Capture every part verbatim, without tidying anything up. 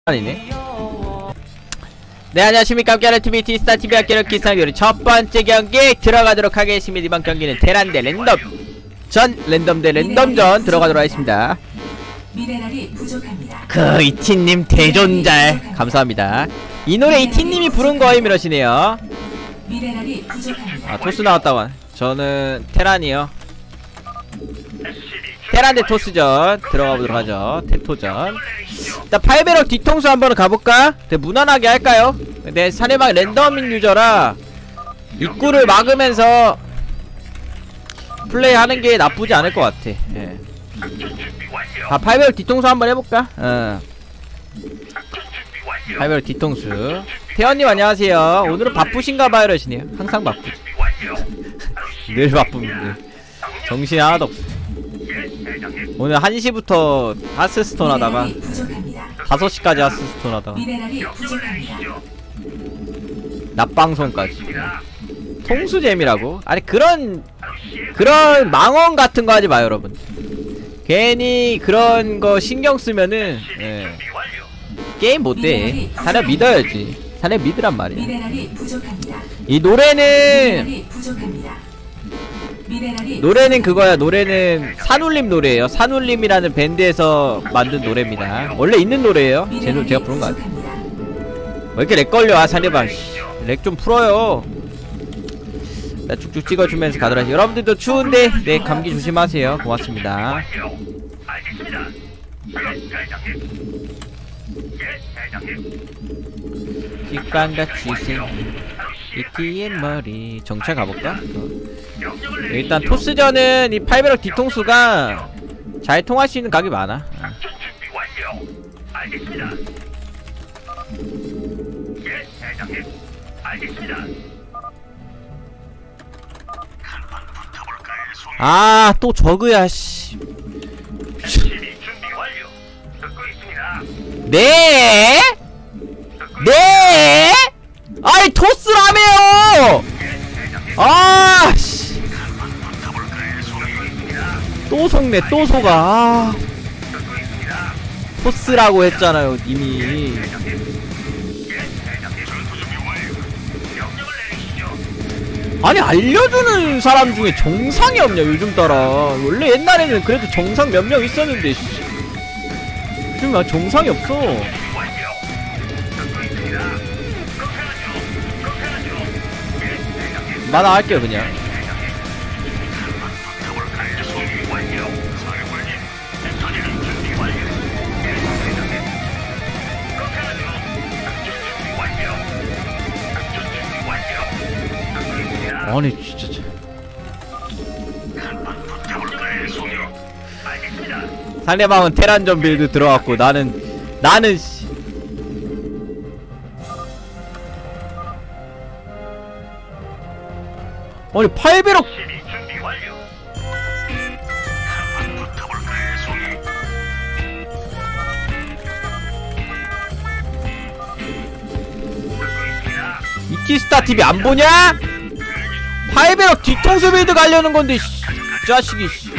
아니네. 네, 안녕하십니까. 깨알티비 티스타티비 학교력 기상교리 첫 번째 경기 들어가도록 하겠습니다. 이번 경기는 테란 대 랜덤 전, 랜덤 대 랜덤전 들어가도록 하겠습니다. 미네랄이 부족합니다. 그 이티님 대존잘 감사합니다. 이 노래 이티님이 부른 거임 이러시네요. 미네랄이 부족합니다. 아, 토스 나왔다고. 저는 테란이요. 테란 대 토스전 들어가보도록 하죠. 대토전. 일단 팔배럭 뒤통수 한번 가볼까? 네, 무난하게 할까요? 네, 상대방 랜덤인 유저라 입구를 막으면서 플레이 하는게 나쁘지 않을 것 같아. 예. 아, 팔배럭 뒤통수 한번 해볼까? 어. 팔배럭 뒤통수. 태연님 안녕하세요. 오늘은 바쁘신가봐요 이러시네요. 항상 바쁘지. 늘 바쁩니다. 정신이 하나도 없어. 오늘 한 시부터 하스스톤 하다가 다섯 시까지 하스스톤 하다가 낮방송까지. 통수잼이라고? 아니 그런 그런 망언 같은 거 하지 마요 여러분. 괜히 그런 거 신경 쓰면은 예. 게임 못돼. 사람 믿어야지. 사람 믿으란 말이야. 이 노래는 노래는 그거야. 노래는 산울림 노래예요. 산울림이라는 밴드에서 만든 노래입니다. 원래 있는 노래예요. 제 노래 제가 부른 거 같아. 왜 이렇게 렉 걸려? 아, 상대방 렉 좀 풀어요. 나 쭉쭉 찍어주면서 가더라. 여러분들도 추운데 네, 감기 조심하세요. 고맙습니다. 직관같이 생긴 이티의 머리. 정찰 가볼까? 어. 일단 토스전은 이 팔배럭 뒤통수가 잘 통할 수 있는 각이 많아. 어. 아, 또 저그야 씨. 네? 네? 아이 토스라며요! 아 씨. 또 속네 또 속아. 아. 토스라고 했잖아요 이미. 아니 알려주는 사람 중에 정상이 없냐 요즘 따라. 원래 옛날에는 그래도 정상 몇 명 있었는데 씨. 지금 정상이 없어. 만화할게요 그냥. 아니 진짜 상대방은 테란전 빌드 들어갔고 나는 나는 씨. 아니 팔배럭 이티스타티비 안보냐? 팔배럭 뒤통수 빌드 가려는 건데 씨, 자식이 씨.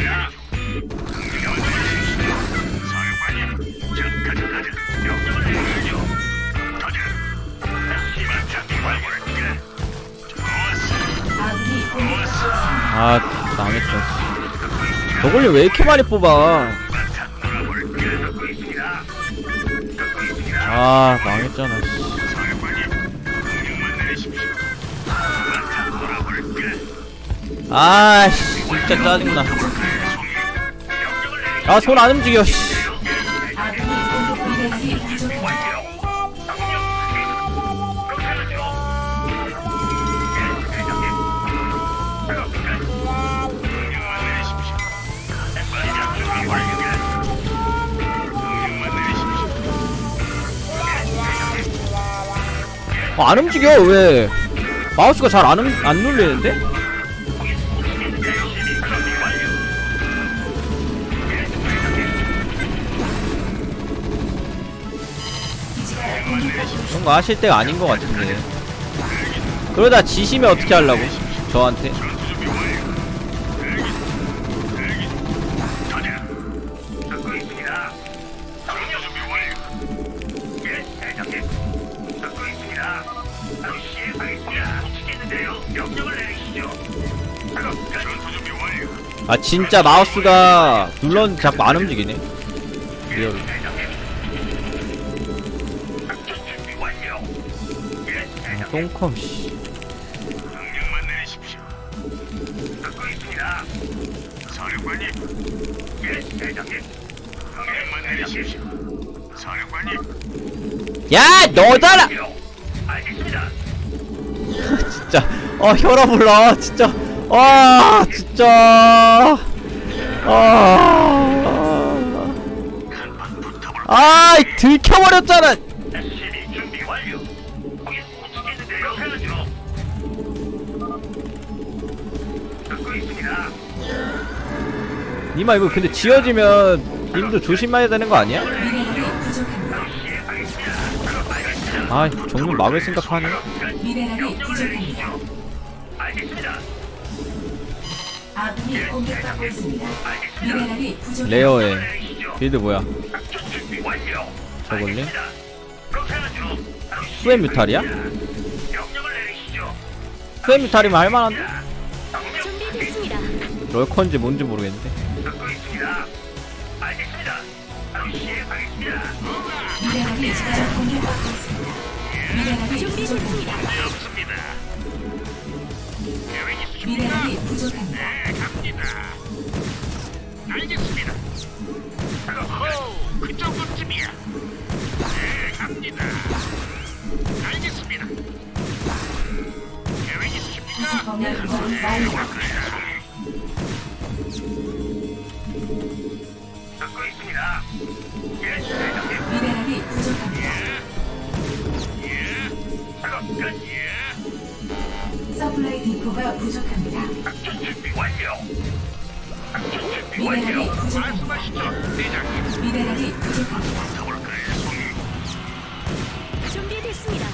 아, 망했어. 저걸로 왜 이렇게 많이 뽑아? 아, 망했잖아. 아, 씨, 진짜 짜증나. 아, 손 안 움직여. 씨. 아, 안 움직여. 왜? 마우스가 잘 안 안 눌리는데? 그런 거 하실 때가 아닌 것 같은데. 그러다 지시면 어떻게 하려고? 저한테. 아 진짜 마우스가 눌렀는데 자꾸 안 움직이네. 리얼. 아, 똥컴 씨. 명령만 내리십시오. 듣고 있습니다. 사령관님. 예, 대장님. 명령만 내리십시오. 사령관님. 야 너잖아. 알겠습니다. 진짜 어 혈압 올라 진짜. 아 진짜. 아. 간판 붙어볼. 아 들켜버렸잖아. 에스씨비 준비 완료. 거기 못 치겠는데요. 해야죠. 듣고 있습니다. 니마 이거 근데 지어지면 님도 조심해야 되는 거 아니야? 미네랄이 부족합니다. 아 정면 막을 생각하네. 미네랄이 부족합니다. 알겠습니다. 아군이 공격받고 있습니다. 미네랄이 부족합니다. 레어에 빌드 뭐야? 작전 준비 완료. 저걸래? 그렇게 하죠. 수엠 뮤탈이야? 명령을 내리시죠. 수엠 뮤탈이면 할만한데? 준비됐습니다. 럴컨지 뭔지 모르겠는데. 듣고 있습니다. 알겠습니다. 바로 시행하겠습니다. 미네랄이 지금 공격받고 있습니다. 미네랄이 부족합니다. 준비됐습니다. 문제 없습니다. 계획 있으십니까? 미네랄이 부족합니다. 네, 갑니다. 알겠습니다. 호호, 그 정도쯤이야. 네, 갑니다. 알겠습니다. 계획 있으십니까? 범위 구성 완료. 듣고 있습니다. 예, 대장님. 미네랄이 부족합니다. 예. 작업 끝. 예. 서플라이 디포가 부족합니다. 작전 준비 완료. 작전 준비 미네랄이 완료. 부족합니다. 말씀하시죠, 대장님. 미네랄이 부족합니다. 더블클의 송이. 준비됐습니다.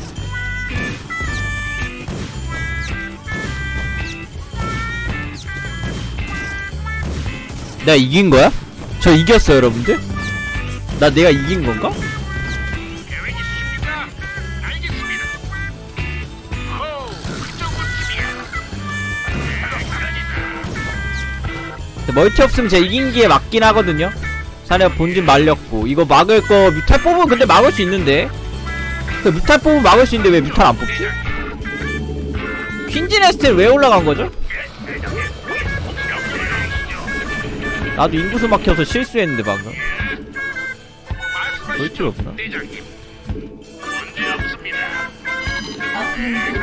내가 이긴 거야? 저 이겼어 여러분들? 나 내가 이긴 건가? 계획 있으십니까? 알겠습니다. 호, 그 정도쯤이야. 네, 그러니까. 근데 멀티 없으면 제가 이긴 게 맞긴 하거든요. 사내가 본진 말렸고 이거 막을 거 뮤탈 뽑으면 근데 막을 수 있는데. 그 뮤탈 뽑으면 막을 수 있는데 왜 뮤탈 안 뽑지? 퀸즈 네스트는 왜 올라간 거죠? 나도 인구수 막혀서 실수했는데 방금. 멀티가 없구나. 대장님. 문제 없습니다. 업그레이드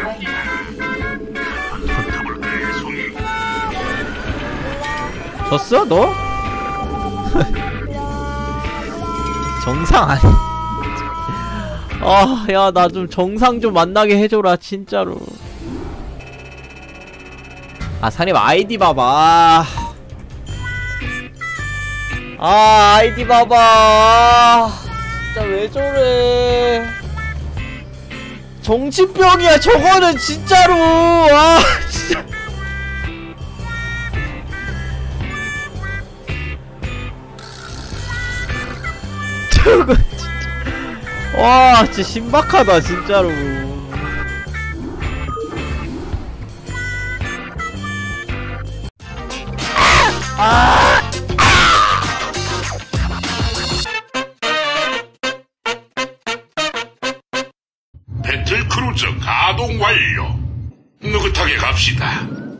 완료. 더블클의 송이. 졌어 너? 정상 아니. 아, 야, 나 좀 정상 좀 만나게 해줘라, 진짜로. 아, 사님 아이디 봐봐. 아, 아이디 봐봐. 진짜 왜 저래. 정신병이야, 저거는 진짜로. 아, 진짜. 저거 진짜. 와, 진짜 신박하다, 진짜로. 아! 배틀 크루즈 가동 완료. 느긋하게 갑시다.